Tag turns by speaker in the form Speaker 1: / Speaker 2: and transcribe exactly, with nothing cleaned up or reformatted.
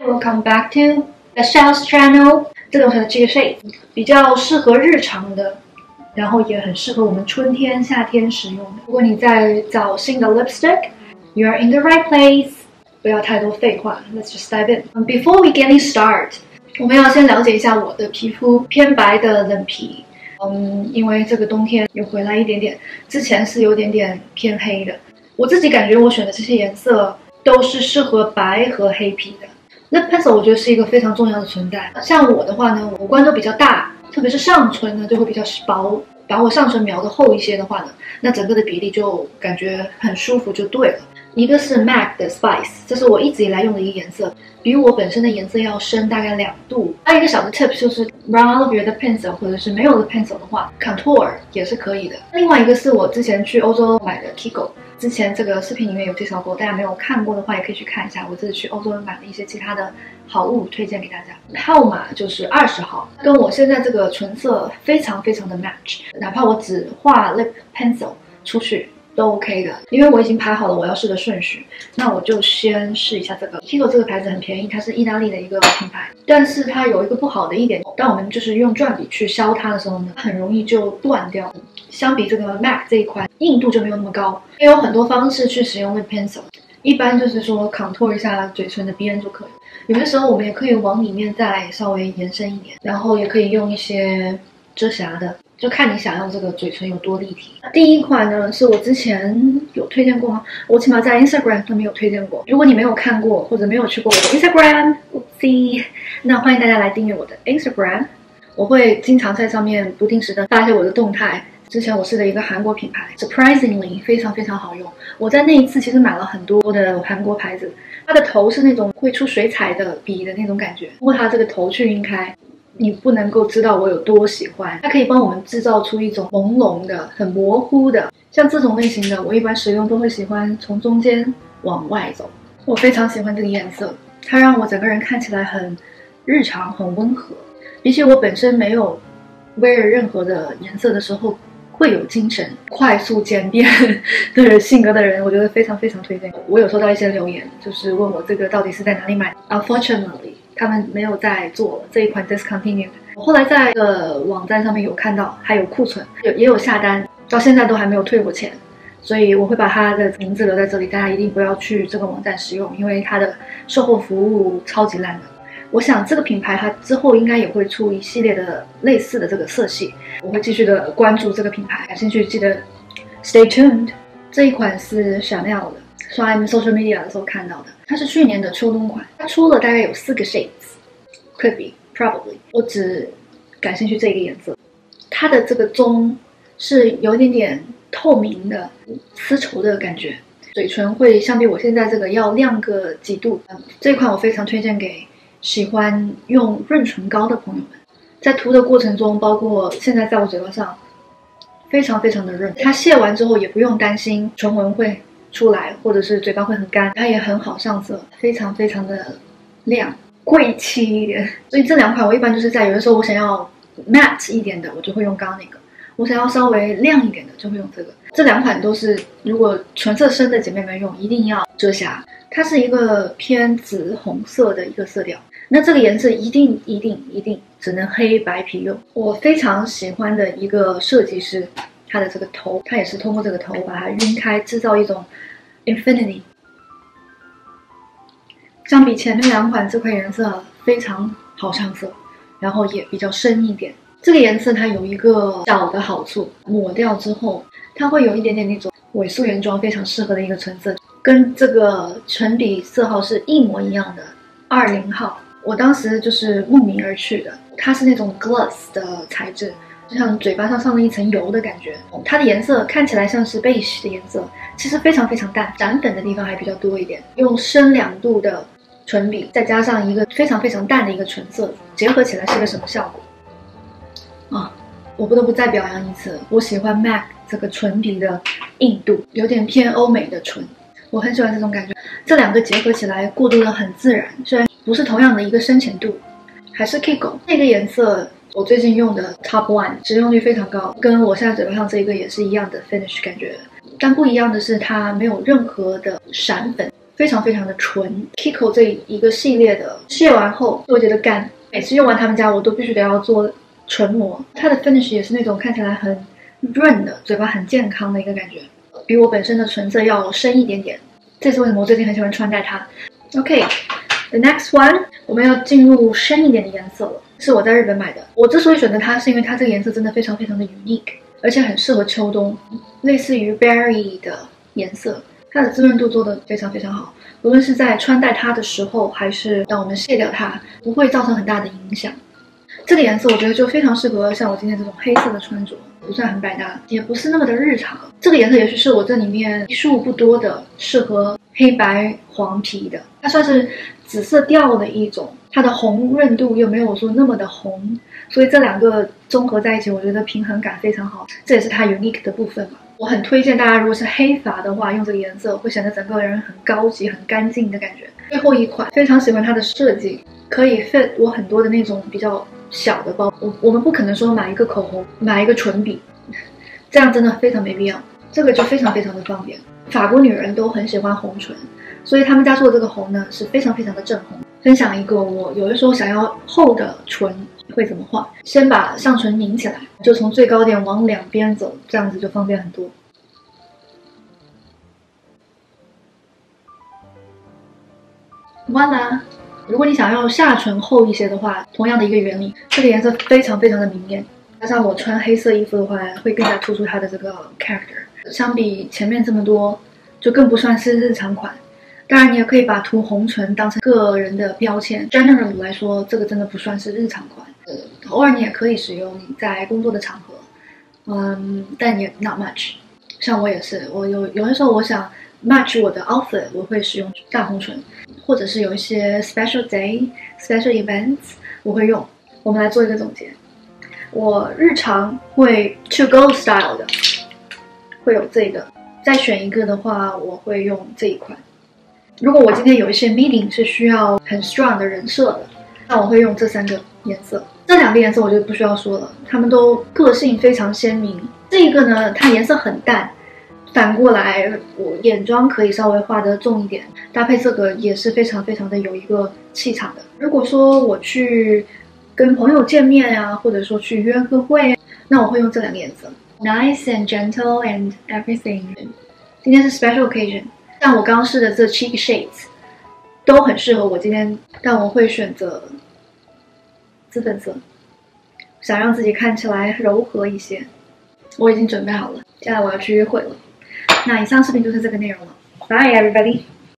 Speaker 1: Welcome back to the Shells Channel。这种是这个 shade 比较适合日常的，然后也很适合我们春天、夏天使用的。如果你在找新的 lipstick，you are in the right place。不要太多废话 ，Let's just dive in. Before we get start， 我们要先了解一下我的皮肤偏白的冷皮。嗯，因为这个冬天有回来一点点，之前是有点点偏黑的。我自己感觉我选的这些颜色都是适合白和黑皮的。Lip pencil 我觉得是一个非常重要的存在。像我的话呢，五官都比较大，特别是上唇呢就会比较薄，把我上唇描的厚一些的话呢，那整个的比例就感觉很舒服就对了。一个是 M A C 的 Spice， 这是我一直以来用的一个颜色，比我本身的颜色要深大概两度。还有一个小的 tip 就是 Brown Olive 的 pencil 或者是没有的 pencil 的话 ，contour 也是可以的。另外一个是我之前去欧洲买的 Kiko， 之前这个视频里面有介绍过，大家没有看过的话也可以去看一下。我这次去欧洲买了一些其他的好物，推荐给大家。号码就是二十号，跟我现在这个唇色非常非常的 match， 哪怕我只画 lip pencil 出去都 OK 的，因为我已经排好了我要试的顺序。那我就先试一下这个 Kiko 这个牌子很便宜，它是意大利的一个品牌，但是它有一个不好的一点，当我们就是用转笔去削它的时候呢，很容易就断掉。相比这个 M A C 这一款，硬度就没有那么高。也有很多方式去使用 lip pencil， 一般就是说 contour 一下嘴唇的边就可以。有些时候我们也可以往里面再稍微延伸一点，然后也可以用一些遮瑕的。就看你想要这个嘴唇有多立体。第一款呢是我之前有推荐过吗？我起码在 Instagram 上面有推荐过。如果你没有看过或者没有去过我的 Instagram，oopsie， 那欢迎大家来订阅我的 Instagram， 我会经常在上面不定时的发一些我的动态。之前我试的一个韩国品牌 ，surprisingly 非常非常好用。我在那一次其实买了很多的韩国牌子，它的头是那种会出水彩的笔的那种感觉，通过它这个头去晕开。你不能够知道我有多喜欢，它可以帮我们制造出一种朦胧的、很模糊的，像这种类型的，我一般使用都会喜欢从中间往外走。我非常喜欢这个颜色，它让我整个人看起来很日常、很温和。比起我本身没有 wear 任何的颜色的时候，会有精神、快速简便的性格的人，我觉得非常非常推荐。我有收到一些留言，就是问我这个到底是在哪里买 ，Unfortunately。他们没有在做了这一款 discontinued。我后来在呃网站上面有看到，还有库存，也也有下单，到现在都还没有退我钱，所以我会把它的名字留在这里，大家一定不要去这个网站使用，因为它的售后服务超级烂的。我想这个品牌它之后应该也会出一系列的类似的这个色系，我会继续的关注这个品牌，感兴趣记得 stay tuned。这一款是 Chanel 的。刷 social media 的时候看到的，它是去年的秋冬款，它出了大概有四个 shades，could be probably。我只感兴趣这个颜色，它的这个棕是有一点点透明的丝绸的感觉，嘴唇会相比我现在这个要亮个几度。这一款我非常推荐给喜欢用润唇膏的朋友们，在涂的过程中，包括现在在我嘴巴上，非常非常的润，它卸完之后也不用担心唇纹会出来，或者是嘴巴会很干，它也很好上色，非常非常的亮，贵气一点。所以这两款我一般就是在有的时候我想要 matte 一点的，我就会用刚刚那个；我想要稍微亮一点的，就会用这个。这两款都是如果唇色深的姐妹们用，一定要遮瑕。它是一个偏紫红色的一个色调，那这个颜色一定一定一定只能黑白皮用。我非常喜欢的一个设计师。它的这个头，它也是通过这个头把它晕开，制造一种 infinity。相比前面两款，这款颜色非常好上色，然后也比较深一点。这个颜色它有一个小的好处，抹掉之后，它会有一点点那种伪素颜妆非常适合的一个唇色，跟这个唇笔色号是一模一样的二零号。我当时就是慕名而去的，它是那种 gloss 的材质。就像嘴巴上上了一层油的感觉，它的颜色看起来像是 beige 的颜色，其实非常非常淡，闪粉的地方还比较多一点。用深两度的唇笔，再加上一个非常非常淡的一个唇色，结合起来是个什么效果啊？我不得不再表扬一次，我喜欢 M A C 这个唇笔的硬度，有点偏欧美的唇，我很喜欢这种感觉。这两个结合起来过渡的很自然，虽然不是同样的一个深浅度，还是 Kiko 那个颜色。我最近用的 Top One 使用率非常高，跟我现在嘴巴上这一个也是一样的 finish 感觉，但不一样的是它没有任何的闪粉， 非常非常的纯。Kiko 这一个系列的卸完后，我觉得干，每次用完他们家我都必须得要做唇膜。它的 finish 也是那种看起来很润的，嘴巴很健康的一个感觉，比我本身的唇色要深一点点。这是为什么我最近很喜欢穿戴它。OK。The next one， 我们要进入深一点的颜色了，是我在日本买的。我之所以选择它，是因为它这个颜色真的非常非常的 unique， 而且很适合秋冬，类似于 berry 的颜色，它的滋润度做得非常非常好。无论是在穿戴它的时候，还是当我们卸掉它，不会造成很大的影响。这个颜色我觉得就非常适合像我今天这种黑色的穿着，不算很百搭，也不是那么的日常。这个颜色也许是我这里面为数不多的适合黑白黄皮的，它算是紫色调的一种，它的红润度又没有说那么的红，所以这两个综合在一起，我觉得平衡感非常好，这也是它 unique 的部分嘛。我很推荐大家，如果是黑发的话，用这个颜色会显得整个人很高级、很干净的感觉。最后一款非常喜欢它的设计，可以 fit 我很多的那种比较小的包。我我们不可能说买一个口红，买一个唇笔，这样真的非常没必要。这个就非常非常的方便。法国女人都很喜欢红唇，所以他们家做的这个红呢是非常非常的正红。分享一个我有的时候想要厚的唇会怎么画，先把上唇抿起来，就从最高点往两边走，这样子就方便很多。完啦！如果你想要下唇厚一些的话，同样的一个原理，这个颜色非常非常的明艳，加上我穿黑色衣服的话，会更加突出它的这个 character。相比前面这么多，就更不算是日常款。当然，你也可以把涂红唇当成个人的标签。General 来说，这个真的不算是日常款。呃，偶尔你也可以使用在工作的场合，嗯，但也 not much。像我也是，我有有的时候我想 match 我的 outfit， 我会使用大红唇，或者是有一些 special day、special events 我会用。我们来做一个总结。我日常会 to go style 的。会有这个，再选一个的话，我会用这一款。如果我今天有一些 meeting 是需要很 strong 的人设的，那我会用这三个颜色。这两个颜色我就不需要说了，它们都个性非常鲜明。这个呢，它颜色很淡，反过来我眼妆可以稍微画得重一点，搭配这个也是非常非常的有一个气场的。如果说我去跟朋友见面啊，或者说去约个会，那我会用这两个颜色。Nice and gentle and everything。今天是 special occasion， 像我刚刚试的这七个 shades 都很适合我今天，但我会选择资粉色，想让自己看起来柔和一些。我已经准备好了，接下来我要去约会了。那以上视频就是这个内容了。Bye everybody。